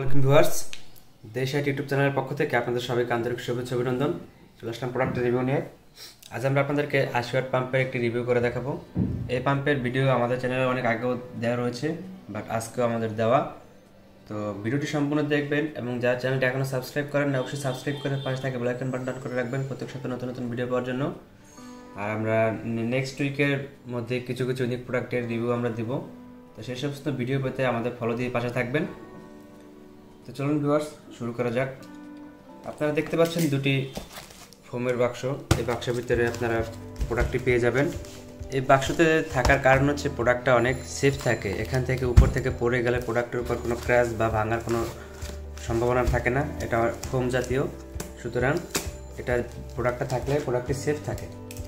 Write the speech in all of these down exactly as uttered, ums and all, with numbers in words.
আলাইকুম ভিউয়ার্স, দেশ IT YouTube চ্যানেলের পক্ষ থেকে আপনাদের সবাইকে আন্তরিক শুভেচ্ছা অভিনন্দন। চলে আসলাম প্রোডাক্টের রিভিউ নিয়ে। আজ আমরা আপনাদেরকে আশি ওয়াট পাম্পের একটি রিভিউ করে দেখাবো। এই পাম্পের ভিডিও আমাদের চ্যানেলে অনেক আগেও দেওয়া রয়েছে, বাট আজকেও আমাদের দেওয়া। তো ভিডিওটি সম্পূর্ণ দেখবেন এবং যারা চ্যানেলটি এখনও সাবস্ক্রাইব করেন না অবশ্যই সাবস্ক্রাইব করে পাশে থাকে বেল আইকন বাটন অন করে রাখবেন প্রত্যেক সপ্তাহে নতুন নতুন ভিডিও পাওয়ার জন্য। আর আমরা নেক্সট উইকের মধ্যে কিছু কিছু ইউনিক প্রোডাক্টের রিভিউ আমরা দিব। তো সেই সমস্ত ভিডিও পেতে আমাদের ফলো দিয়ে পাশে থাকবেন। তো চলুন ভিউয়ার্স, শুরু করা যাক। আপনারা দেখতে পাচ্ছেন দুটি ফোমের বাক্স। এই বাক্সের ভিতরে আপনারা প্রোডাক্টটি পেয়ে যাবেন। এই বাক্সতে থাকার কারণ হচ্ছে প্রোডাক্টটা অনেক সেফ থাকে। এখান থেকে উপর থেকে পড়ে গেলে প্রোডাক্টের উপর কোনো ক্র্যাশ বা ভাঙার কোনো সম্ভাবনা থাকে না। এটা ফোম জাতীয়, সুতরাং এটা প্রোডাক্টটা থাকলে প্রোডাক্টটি সেফ থাকে।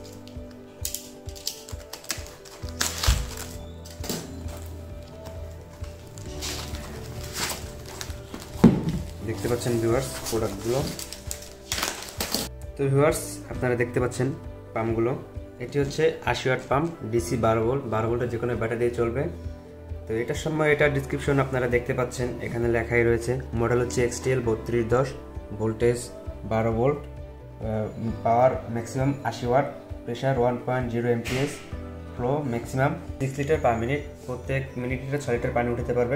দেখতে পাচ্ছেন ভিউয়ার্স প্রোডাক্টগুলো। তো ভিউয়ার্স আপনারা দেখতে পাচ্ছেন পাম্পগুলো। এটি হচ্ছে আশি ওয়াট পাম্প, ডিসি বারো ভোল্ট। বারো ভোল্টের যে কোনো ব্যাটারি দিয়ে চলবে। তো এটার সময় এটার ডিসক্রিপশন আপনারা দেখতে পাচ্ছেন, এখানে লেখাই রয়েছে। মডেল হচ্ছে এক্সটিএল বত্রিশ দশ, ভোল্টেজ বারো ভোল্ট, পাওয়ার ম্যাক্সিমাম আশি watt, pressure one point zero MPS, flow maximum six litre per minute. প্রত্যেক মিনিটে ছয় লিটার পানি উঠাতে পারবে।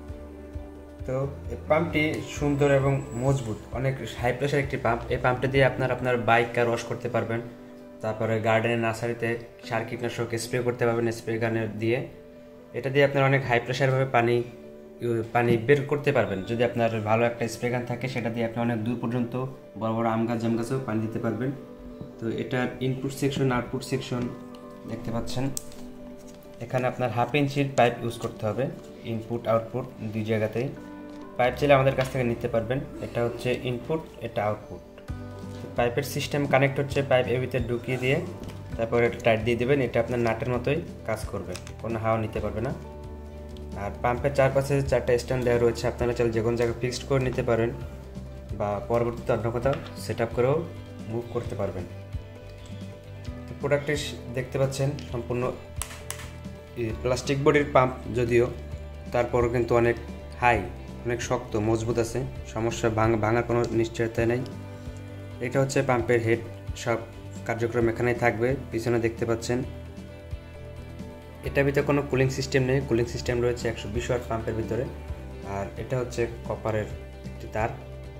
তো এই পাম্পটি সুন্দর এবং মজবুত, অনেক হাই প্রেশার একটি পাম্প। এই পাম্পটা দিয়ে আপনার আপনার বাইক কার ওয়াশ করতে পারবেন, তারপরে গার্ডেনের নার্সারিতে সার কীটনাশক স্প্রে করতে পারবেন স্প্রে গানের দিয়ে। এটা দিয়ে আপনার অনেক হাই প্রেশারভাবে পানি পানি বের করতে পারবেন। যদি আপনার ভালো একটা স্প্রে গান থাকে সেটা দিয়ে আপনি অনেক দূর পর্যন্ত বড় বড় আম গাছ জাম গাছেও পানি দিতে পারবেন। তো এটার ইনপুট সেকশন আউটপুট সেকশন দেখতে পাচ্ছেন। এখানে আপনার হাফ ইঞ্চির পাইপ ইউজ করতে হবে, ইনপুট আউটপুট দুই জায়গাতেই। পাইপ চাইলে আমাদের কাছ থেকে নিতে পারবেন। এটা হচ্ছে ইনপুট, এটা আউটপুট। পাইপের সিস্টেম কানেক্ট হচ্ছে পাইপ এর ভিতরে ঢুকিয়ে দিয়ে তারপর এটা টাইট দিয়ে দেবেন। এটা আপনার নাটের মতোই কাজ করবে, কোনো হাওয়া নিতে পারবে না। আর পাম্পের চারপাশে চারটা স্ট্যান্ড দেওয়া রয়েছে, আপনারা চাইলে যে কোনো জায়গায় ফিক্সড করে নিতে পারেন বা পরবর্তীতে অন্য কোথাও সেট আপ করেও মুভ করতে পারবেন। প্রোডাক্টটি দেখতে পাচ্ছেন সম্পূর্ণ প্লাস্টিক বডির পাম্প, যদিও তারপরও কিন্তু অনেক হাই, অনেক শক্ত মজবুত আছে। সমস্যা ভাঙ ভাঙার কোনো নিশ্চয়তা নেই। এটা হচ্ছে পাম্পের হেড, সব কার্যক্রম এখানেই থাকবে। পিছনে দেখতে পাচ্ছেন এটার ভিতরে কোনো কুলিং সিস্টেম নেই, কুলিং সিস্টেম রয়েছে একশো বিশ ওয়াট পাম্পের ভিতরে। আর এটা হচ্ছে কপারের একটি তার।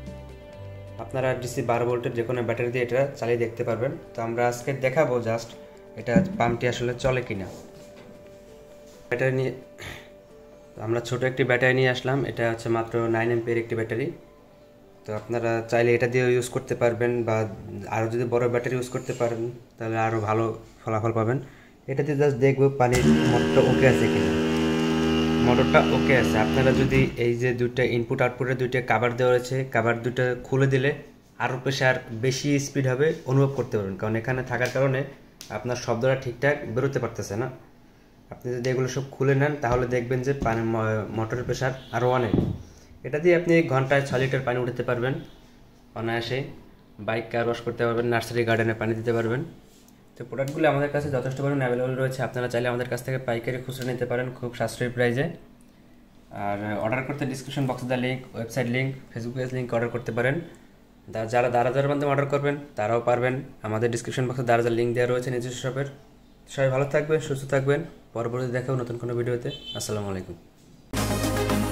আপনারা ডিসি বারো ভোল্টের যে কোনো ব্যাটারি দিয়ে এটা চালিয়ে দেখতে পারবেন। তো আমরা আজকে দেখাবো জাস্ট এটা পাম্পটি আসলে চলে কিনা। ব্যাটারি নিয়ে আমরা ছোট একটি ব্যাটারি নিয়ে আসলাম। এটা হচ্ছে মাত্র নাইন এমপিয়ার একটি ব্যাটারি। তো আপনারা চাইলে এটা দিয়েও ইউজ করতে পারবেন, বা আরও যদি বড় ব্যাটারি ইউজ করতে পারেন তাহলে আরও ভালো ফলাফল পাবেন। এটাতে জাস্ট দেখবো পানির মোটরটা ওকে আছে কিনা। মোটরটা ওকে আছে। আপনারা যদি এই যে দুইটা ইনপুট আউটপুটের দুইটা কাভার দেওয়া রয়েছে, কাভার দুটো খুলে দিলে আরও প্রেশার বেশি স্পিড হবে অনুভব করতে পারবেন, কারণ এখানে থাকার কারণে আপনার শব্দটা ঠিকঠাক বেরোতে পারতেছে না। আপনি যদি এগুলো সব খুলে নেন তাহলে দেখবেন যে পানি মোটরের প্রেশার আরও অনেক। এটা দিয়ে আপনি ঘন্টায় ছয় লিটার পানি উঠাতে পারবেন অনায়াসে। বাইক কার ওয়াশ করতে পারবেন, নার্সারি গার্ডেনে পানি দিতে পারবেন। তো প্রোডাক্টগুলো আমাদের কাছে যথেষ্ট পরিমাণে অ্যাভেলেবল রয়েছে। আপনারা চাইলে আমাদের কাছ থেকে পাইকারি খুচরা নিতে পারেন খুব সাশ্রয়ী প্রাইজে। আর অর্ডার করতে ডিসক্রিপশন বক্সে দেওয়া link, website link, Facebook page link order করতে পারেন। যারা দারাজের মাধ্যমে অর্ডার করবেন তারাও পারবেন। আমাদের ডিসক্রিপশন বক্সে দারাজের লিঙ্ক দেওয়া রয়েছে নিজস্ব শপের। সবাই ভালো থাকবেন, সুস্থ থাকবেন। পরবর্তী দেখাও নতুন কোনো ভিডিওতে। আসসালামু আলাইকুম।